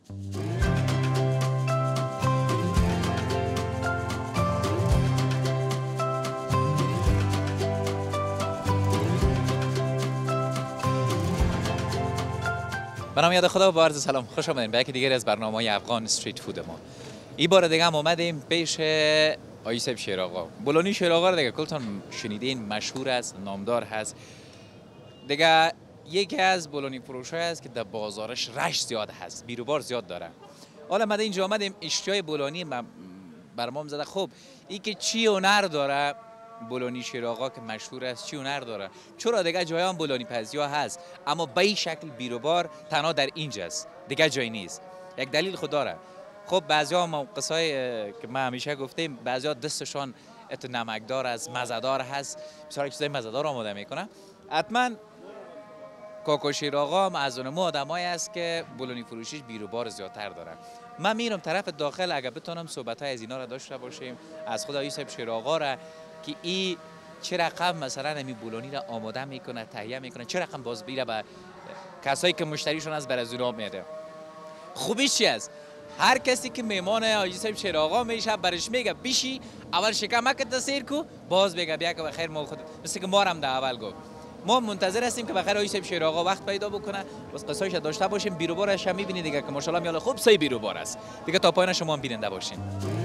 به نام یاد خدا و با عرض سلام، خوش آمدین به یکی دیگر از برنامه‌های افغان استریت فود ما. این بار دیگه هم اومدیم پیش آقای صاحب شیرآقا. بولونی شیرآقا رو دیگه کلتون شنیدین، مشهور است، نامدار هست. دیگه یکی از بولونی فروش‌های است که در بازارش رش زیاد هست، بیروبار زیاد داره. حالا ما اینجا اومدیم اشتیای بولونی برام زده. خب این که چی هنر داره بولونی شیرآقا که مشهور است، چی هنر داره؟ چرا دیگه جای هم بولونی پزیا هست اما به این شکل بیروبار تنها در اینجاست، دیگه جای نیست. یک دلیل خود داره. خب بعضیا موقعای که ما همیشه گفتیم بعضیا دستشان نمکدار است، مزه‌دار هست، بسیار چیزای مزه‌دار آماده میکنه. حتما کاکا شیرآقا هم از اون آدمایی است که بولونی فروشیش بیروبار زیادتر داره. من میرم طرف داخل، اگه بتونم صحبت‌های از اینا را داشته باشیم از خود آقای صاحب شیرآقا را که این چه رقم مثلا همین بولونی را آماده میکنه، تهیه میکنه، چه رقم باز بیره به کسایی که مشتریشون از بر از اونا میاد. خوبیش چی است؟ هر کسی که میمان آقای صاحب شیرآقا میشه برش میگه بیشی اول شکمک تسیر کو، باز بگه بیا که بخیر ما خود مثل که ما هم در اول گفت. ما منتظر هستیم که بخیر آقای صاحب شیرآقا وقت پیدا بکنه، بس قصه‌اش داشته باشیم. بیروبارش هم میبینید دیگه که ماشاءالله میاله خوب سای بیروبار است. دیگه تا پایان شما هم بیننده باشین.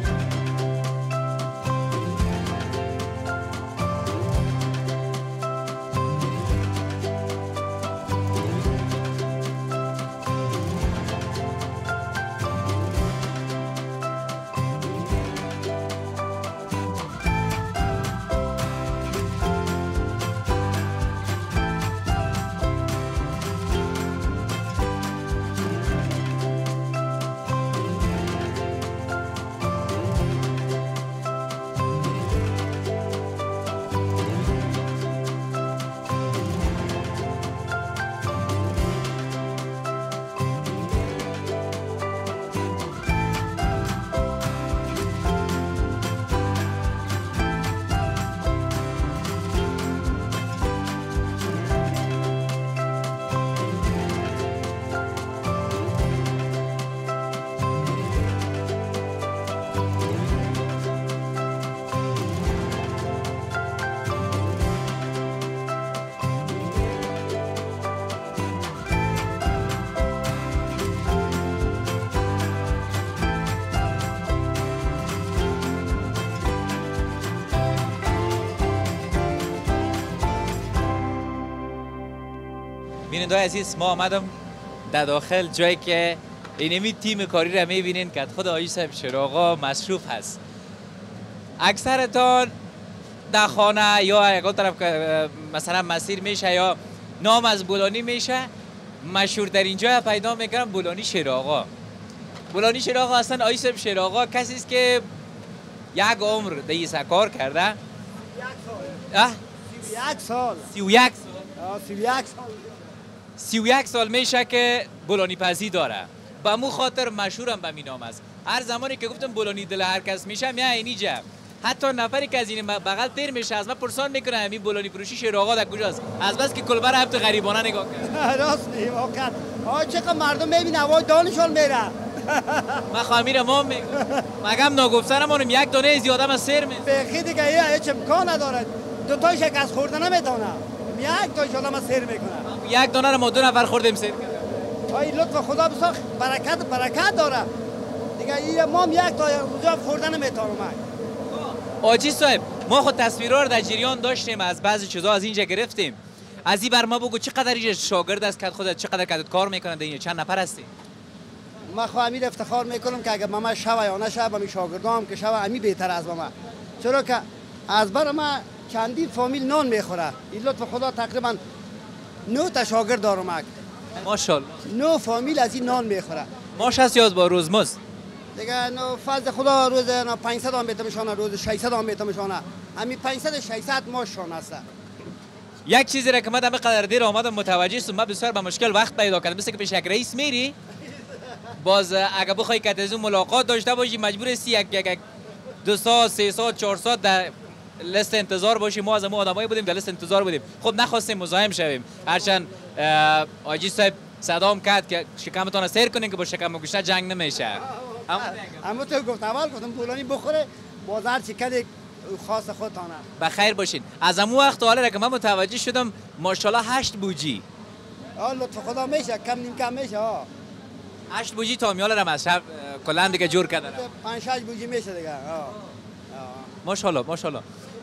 بیننده‌های عزیز، ما آمدم در داخل جایی که اینمی تیم کاری را میبینین که خود آقای صاحب شیرآقا مصروف هست. اکثرتان در خانه یا یک طرف که مثلا مسیر میشه یا نام از بولونی میشه، مشهورترین جای پیدا میکنم بولونی شیرآقا. بولونی شیرآقا اصلا آقای صاحب شیرآقا کسی است که یک عمر در کار کرده. 31 سال میشه که بولونی پزی داره. با مو خاطر مشهورم به می نام است. هر زمانی که گفتم بولونی دل هر کس میشه میاد اینجا. حتی نفری که از این بغل تیر میشه از من پرسان میکنه همین بولونی فروشی شیرآقا در کجاست؟ از بس که کلبر هفت غریبانه نگاه کرد. راست میگی واقعا. چقدر مردم میبینه هوای دانشان میره. من خواهی ما میگم مگم ناگفتنمونم یک دانه زیاده من سر می. بخی دیگه هیچ امکان نداره. دو تایش یک از خوردن نمیتونه. یک تایش آدم سر میکنه. یک دانه رو ما دو نفر خوردیم سر کردیم. ای لطف خدا بساخ برکت داره. دیگه این ما یک تا روزا خوردن نمیتونم. آجی صاحب، ما خود تصویرها رو در جریان داشتیم، از بعضی چیزا از اینجا گرفتیم. از این بر ما بگو چقدر اینجا شاگرد است که خودت چقدر کدت کار میکنن در اینجا، چند نفر هستی؟ ما خو امیر افتخار میکنم که اگه ما شوا یا نشه با می شاگردام که شوا امی بهتر از ما. چرا که از بر ما چندین فامیل نان میخوره. این لطف خدا تقریبا 9 تا شاگرد دارم. ماشاءالله 9 فامیل از این نان میخوره. ماش هست یا با روزمزد؟ دیگه نو فضل خدا روز 500 هم میتونه شانه، روز 600 هم میتونه شانه. همین 500 600 ماش شانه است. یک چیزی را که من دم قدر دیر آمدم متوجه شدم، من بسیار به مشکل وقت پیدا کردم. مثل که پیش یک رئیس میری باز اگه بخوای که از اون ملاقات داشته باشی مجبور هستی یک 2 ساعت 3 ساعت 4 ساعت در لیست انتظار باشی. ما از ما آدمایی بودیم در لیست انتظار بودیم. خب نخواستیم مزاحم شویم، هرچند آجی صاحب صدام کرد که شکمتون سیر کنین که با شکم گوشت جنگ نمیشه. اما تو گفت اول گفتم بولانی بخوره بازار چکد خاص خودتانه. بخیر باشین. از امو وقت حالا که من متوجه شدم ماشاءالله 8 بوجی. لطف خدا میشه کم نیم کم میشه 8 بوجی تا میال از شب کلا دیگه جور کردن. 5-6 بوجی میشه دیگه. ماشاءالله ماشاءالله.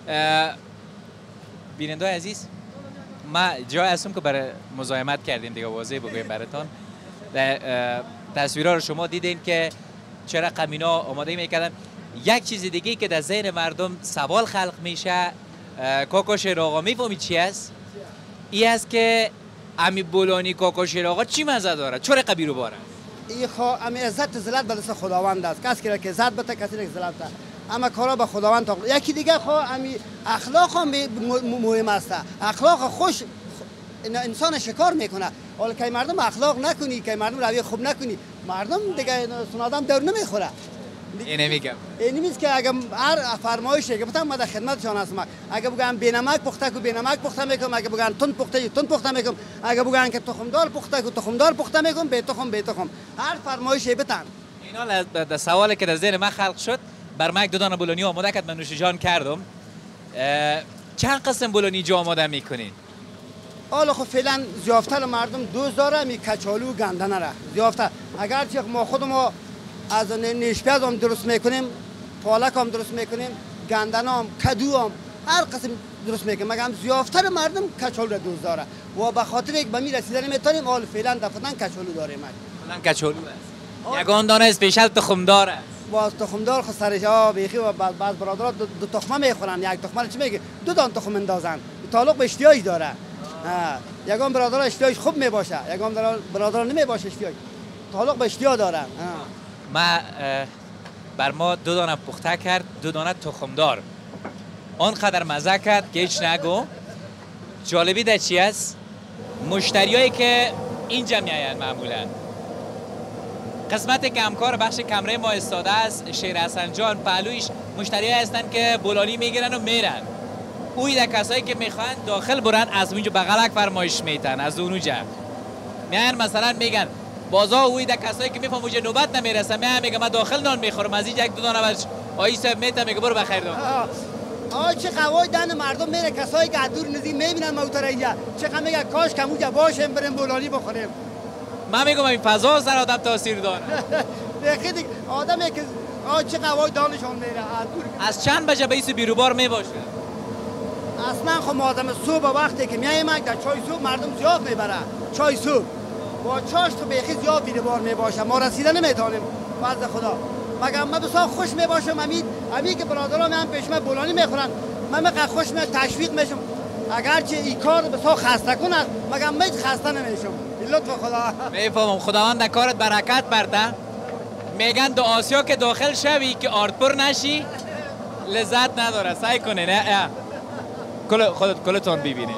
بیننده عزیز ما جای هستم که برای مزاحمت کردیم دیگه واضح بگویم براتون. تصویرها رو شما دیدین که چه رقم اینا آماده میکردن. یک چیز دیگه که در ذهن مردم سوال خلق میشه کاکا شیر آقا میفهمی چی است؟ این است که امی بولانی کاکا شیر آقا چی مزه داره؟ چرا قبیرو باره؟ این امی عزت ذلت به دست خداوند است. کسی که عزت بده کسی که ذلت ده. اما کارا به خداوند تعلق. یکی دیگه امی اخلاق هم مهم است. اخلاق خوش انسان شکار میکنه. حالا که مردم اخلاق نکنی که مردم روی خوب نکنی مردم دیگه سنادم دور نمیخوره. اینه میگم. این میگه که اگه هر فرمایشی که بتم ما در خدمتشان هستم اگه بگن بینمک پخته کو بینمک پخته میکنم اگه بگن تون پخته میکنم اگه بگن که تخمدار پخته کو تخمدار پخته میکنم به تخم هر فرمایشی بتن. اینا در سوالی که در ذهن من خلق شد بر من 2 دانه بولونی آماده کرد من نوش جان کردم. چند قسم بولونی جو آماده میکنین؟ حالا خب فعلا زیافته مردم دوست داره می کچالو گندنه را زیافته اگر چه ما خودمو از نیشپیاز هم درست میکنیم پالک هم درست میکنیم گندنه هم کدو هم هر قسم درست میکنیم مگر زیافته مردم کچالو را دوست داره و به خاطر یک به می رسیدن میتونیم حال فعلا دفتن کچالو داریم فعلا کچالو است یگان دانه اسپیشال تخمدار است باز تخمدار خود سرش بیخی و بعض برادرها دو تخمه میخورن یک تخمه چی میگه 2 دانه تخم اندازن تعلق به اشتیاج داره یگان برادر اشتیاج خوب میباشه یگان برادر نمیباشه اشتیاج تعلق به اشتیا داره ما بر ما 2 دانه پخته کرد 2 دانه تخمدار آنقدر مزه کرد که هیچ نگو جالبی در چی است مشتریایی که اینجا میاین معمولا قسمت کمکار بخش کمره ما استاده است شیر حسن جان پهلویش مشتریایی هستن که بولانی میگیرن و میرن اوی در کسایی که میخوان داخل برن از اونجا بغلک فرمایش میتن از اونجا میان مثلا میگن بازا اوی در کسایی که میفهم اونجا نوبت نمیرسه میگه من داخل نان میخورم از اینجا 2 دانه برش آیی صاحب میتم میگه برو بخیر دان چه قوای دن مردم میره کسایی که دور نزدیک میبینن موتور اینجا چه میگه کاش که اونجا باشیم بریم بولانی بخوریم من میگم این فضا سر آدم تاثیر داره بخید آدمی که چه قوای دانشون میره از چند بجه به ایسو بیروبار میباشه اصلا خب آدم صبح وقتی که میایم در چای صبح مردم زیاد میبره چای صبح با چاش تو بیخی زیاد بیروبار میباشه ما رسیده نمیتونیم فضل خدا مگر من بسیار خوش میباشم امی که برادران هم پیش من بولانی میخورن من مقدر خوش تشویق میشم اگرچه این کار بسیار خسته کن است مگر من خسته نمیشم لطف خدا میفهمم خداوند در کارت برکت برده میگن دو آسیا که داخل شوی که آردپور نشی لذت نداره سعی کنین کلتون ببینین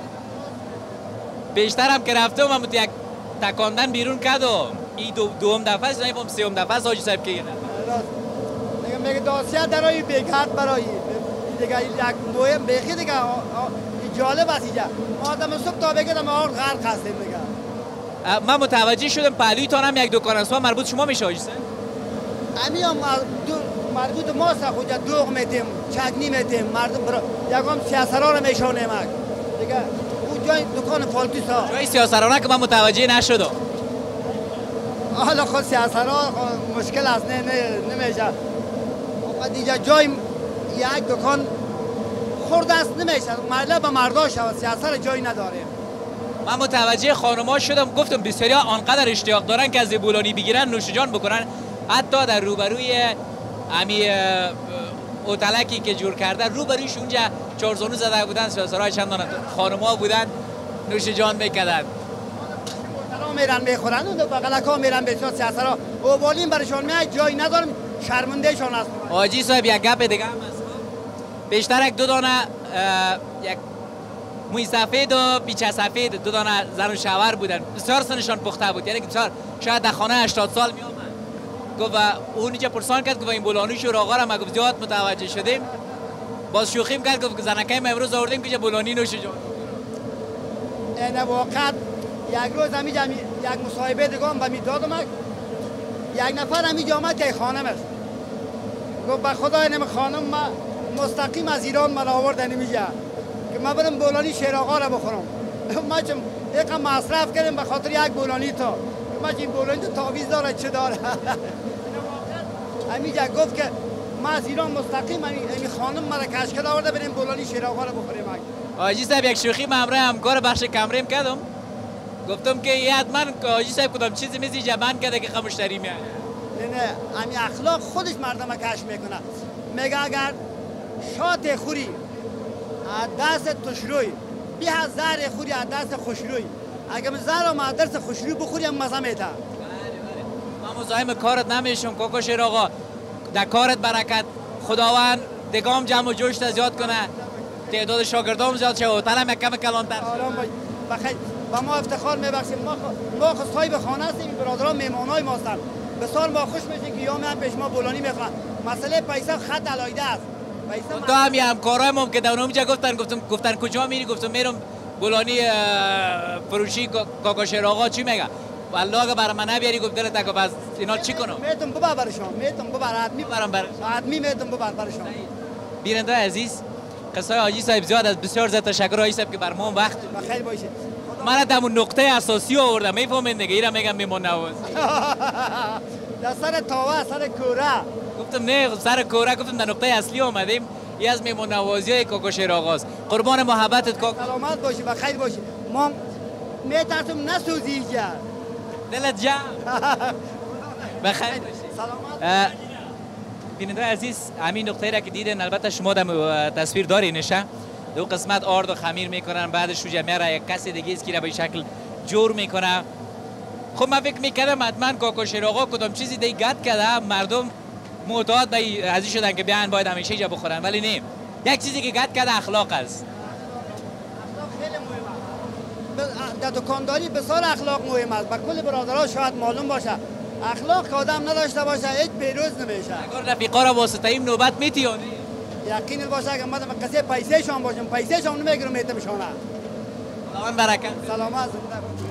بیشتر هم که رفته و یک تکاندن بیرون کرد و این دوم دفعه است نمیفهم 3م دفعه است حاجی صاحب که گیرن میگه داسیا درای بیگات برای دیگه یک مهم بیخی دیگه جالب است اینجا آدم صبح تا بگیرم آرد غرق هستیم دیگه من متوجه شدم پهلویتان هم یک دکان است مربوط شما میشه حاجی صاحب امی هم مربوط ماست خودجا دوغ میتیم چکنی میتیم مردم یکم سیاسرها رو میشونیم دیگه اون جای دکان فالتوس ها جای سیاسرانه که من متوجه نشدم حالا خود سیاسرها مشکل است نمیشه دیگه جای یک دکان خورده است نمیشه مرله به مردا شود سیاسر جایی نداریم من متوجه خانوما شدم گفتم بسیاری آنقدر اشتیاق دارن که از بولانی بگیرن نوش جان بکنن حتی در روبروی امی اوتلکی که جور کرده روبرویش اونجا چارزانو زده بودن سیاسرهای چندان خانوما بودن نوش جان میکردن میرن میخورن و بغلکا میرن بسیار سیاسرها و بالین برشان میاد جایی ندارم شرمنده شان است حاجی صاحب یک گپ دیگه هم است بیشتر 2 دانه یک موی سفید و پیچه سفید 2 دانه زن و شوهر بودن بسیار سنشان پخته بود یعنی بسیار شاید در خانه 80 سال می آمد گفت اون اینجا پرسان کرد گفت این بولانی شور آقا را ما گفت زیاد متوجه شدیم باز شوخیم کرد گفت زنکه ما امروز آوردیم که بولانی نوش جان این واقعا یک روز همینجا یک مصاحبه دیگه به می دادم، یک نفر همینجا آمد که خانم است، گفت به خدا اینم خانم ما مستقیم از ایران من آوردن اینجا که من برم بولانی شیر آقا را بخورم. ما چون یک مصرف کردم به خاطر یک بولانی تا ما این بولانی تو تعویض داره چه داره. همینجا گفت که ما از ایران مستقیم این خانم مرا کشکل آورده بریم بولانی شیر آقا را بخوریم. آجی صاحب یک شوخی من همراه همکار بخش کمریم کردم، گفتم که یه حتما آجی صاحب کدام چیزی میزی جبن کرده که مشتری میاد. نه همین اخلاق خودش مردم کش میکنه. میگه اگر شات خوری از دست تشروی بیه زهر خوری از دست خوشروی، اگر زهر و از دست خوشروی بخوری هم مزه میده. من مزاحم کارت نمیشم کوکو شیر آقا، در کارت برکت، خداوند دگام جمع و جوشت زیاد کنه، تعداد شاگردام زیاد شه، هتل هم یک کم کلانتر. آرام باش. بخیر و ما افتخار میبخشیم، ما خود صاحب خانه هستیم، برادران مهمانای ما هستند. بسیار ما خوش میشیم که یوم هم پیش ما بولانی میخورن. مسئله پیسه خط علایده است. تو هم یه همکارای ما که در اونجا گفتن کجا میری؟ گفتم میرم بولانی فروشی کاکا شیر آقا. چی میگه؟ والله اگه برای من نبیاری گفت دلت نکن، پس اینا چی کنم؟ میتونم ببر برشان، میتونم ببر، حتمی برام برش. حتمی میتونم ببر برشان. بیننده عزیز، قصه حاجی صاحب زیاد از بسیار زیاد تشکر حاجی صاحب که بر ما وقت بخیر باشه. من در اون نقطه اساسی آوردم، میفهمید دیگه؟ اینا میگم میمون نواز. در سر تاوه، سر کوره. گفتم نه سر کوره، گفتم در نقطه اصلی آمدیم. یه از میمون نوازی های کاکا شیر آقاست. قربان محبتت کاکا. سلامت باشی، بخیر باشی. ما میترسم نسوزی اینجا. دلت جمع. بخیر باشی. سلامت. بیننده عزیز، همین نقطه را که دیدین البته شما در تصویر دارینشه، دو قسمت آرد و خمیر میکنن، بعدش رو جمعه را یک کسی دیگه است که را به شکل جور میکنه. خب من فکر میکردم حتما کاکا شیر آقا کدام چیزی دیگه گت کرده، مردم معتاد به ازی شدن که بیان باید همیشه اینجا بخورن، ولی نه، یک چیزی که گت کرده اخلاق است. اخلاق خیلی مهمه. در دکانداری بسیار اخلاق مهم است. با کل برادرها شاید معلوم باشه. اخلاق که آدم نداشته باشه هیچ پیروز نمیشه. اگر رفیقا را واسطه ایم نوبت میتیونی. یقین باشه که من قضیه پیسه شان باشم، پیسه شان نمیگیرم میتم شانه. خداوند برکت. سلامت زنده باشی.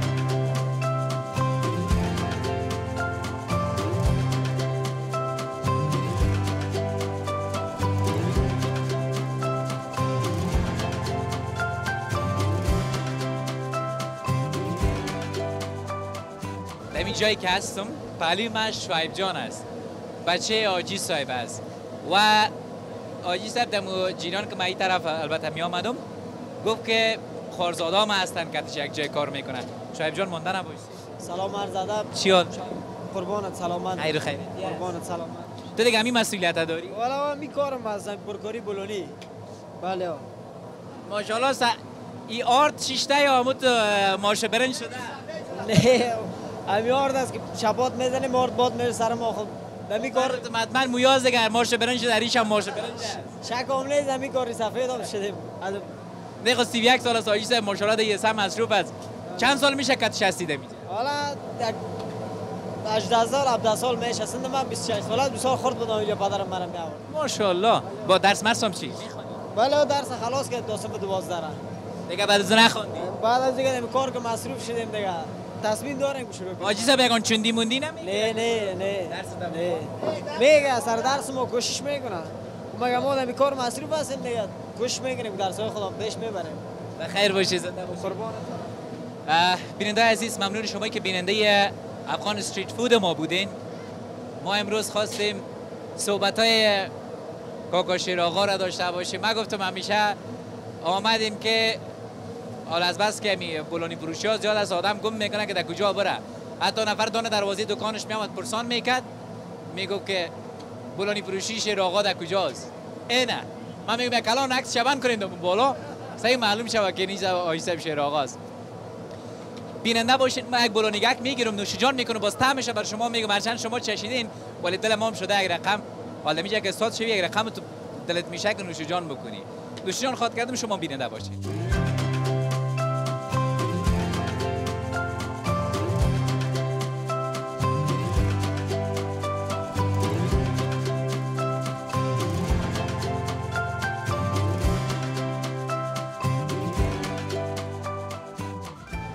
همین جایی که هستم پهلوی من شعیب جان است، بچه آجی صاحب است و آجی صاحب در جیران که من این طرف البته می آمدم گفت که خارزادا ما هستن که یک جای کار میکنن. شعیب جان مانده نباشی. سلام عرض ادب. چی حال؟ قربانت سلامت. خیر خیر. قربانت سلامت. تو دیگه همین مسئولیت داری؟ والا من کارم هستم پرکاری بولونی. بله. ماشاءالله این آرد شیشته یا همون ماشه برنج شده؟ نه همین آرد است که شبات میزنیم آرد باد میره سر ما. خب همین کار مطمئن مویاز دیگه ماشه برنج شده، ریش هم ماشه برنج شک هم نیست. همین کاری سفید هم شدیم. نه خب 31 سال است آجی صاحب، ماشاءالله دیگه سم مصروف است. چند سال میشه که شستیده میشه؟ حالا 18 سال 17 سال میشه. اصلا من 26 سال است. 2 سال خورد بودم اینجا پدرم مرا میآورد. ماشاءالله. با درس مرسم چی؟ بله درس خلاص کرد دو صفحه 12 را. دیگه بعد از نخوندی؟ بعد از دیگه کار که مصروف شدیم دیگه تصمیم داریم که شروع کنیم. آجی صاحب یگان چندی موندی نمی؟ نه درس نه میگه سر درس ما کوشش میکنه. مگه ما در کار مصروف هستیم دیگه کوشش میکنیم درسای خودم پیش میبریم. بخیر باشی زنده باشی. قربانت. بیننده عزیز، ممنون شما که بیننده افغان استریت فود ما بودین. ما امروز خواستیم صحبت‌های کاکا شیر آقا را داشته باشیم. من گفتم همیشه آمدیم که حالا از بس که بولانی فروشی ها زیاد از آدم گم میکنه که در کجا بره. حتی نفر دانه دروازه دکانش میامد پرسان میکرد، میگفت که بولانی فروشی شیر آقا در کجاست. اینه من میگم یک کلان عکس شبن کنید بالا صحیح معلوم شود که نیز آقای صاحب شیر آقا است. بیننده باشید. من یک بولانیگک میگیرم نوش جان میکنم، باز طعمش بر شما میگم. هرچند شما چشیدین ولی دل ما هم شده یک رقم حالا میگه که استاد شوی یک رقم تو دلت میشه که نوش جان بکنی. نوش جان خواد کردم شما بیننده باشید.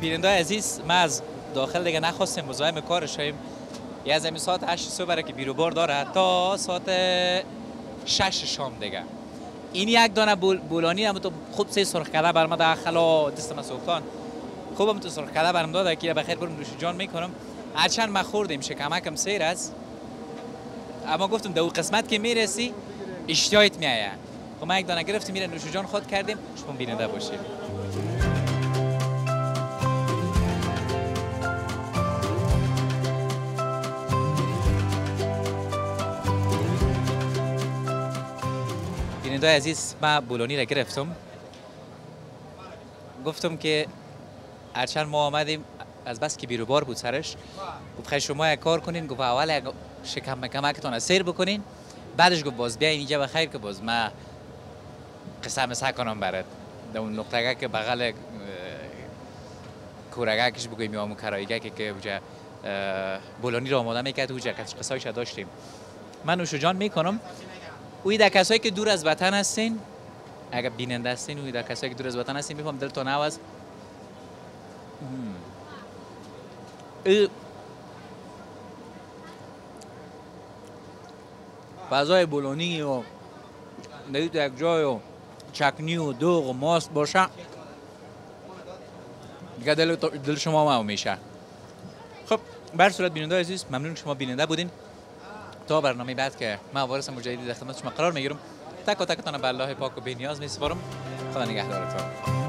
بیننده عزیز، ما از داخل دیگه نخواستیم مزاحم کار شویم. یه از همین ساعت 8 صبح برای که بیرو بار داره تا ساعت 6 شام دیگه. این یک دانه بولانی هم تو خوب سه سرخ کده بر ما داخل دستم سوختان. خوبم تو سرخ کده برم داده که بخیر برم نوش جان میکنم. هرچند ما خوردیم شکمکم سیر است. اما گفتم دو قسمت که میرسی اشتیاقت میایه. خب ما یک دانه گرفتیم میره نوش جان خود کردیم. شما بیننده باشید. بیننده عزیز، ما بولونی را گرفتم. گفتم که هرچند ما آمدیم از بس که بیروبار بود سرش، گفت خیلی شما یک کار کنین. گفت اول یک شکم کمکتان سیر بکنین، بعدش گفت باز بیاین اینجا بخیر که باز ما قسم سکنم برات در اون نقطه که بغل کورگاکش بگویم یا همون کرایگه که اونجا بولونی را آماده میکرد اونجا قصایش داشتیم. من نوش جان میکنم. اوی در کسایی که دور از وطن هستین، اگر بیننده هستین، اوی در کسایی که دور از وطن هستین، میفهم دلتون عوض. فضای بولونی و نهید یک جای و چکنی و دوغ و ماست باشه دیگه دل شما میشه. خب بر صورت بیننده عزیز، ممنون شما بیننده بودین. تا برنامه بعد که من وارث مجددی در خدمت شما قرار میگیرم، تک و تکتان به الله پاک و بی‌نیاز میسپارم. خدا نگهدارتون.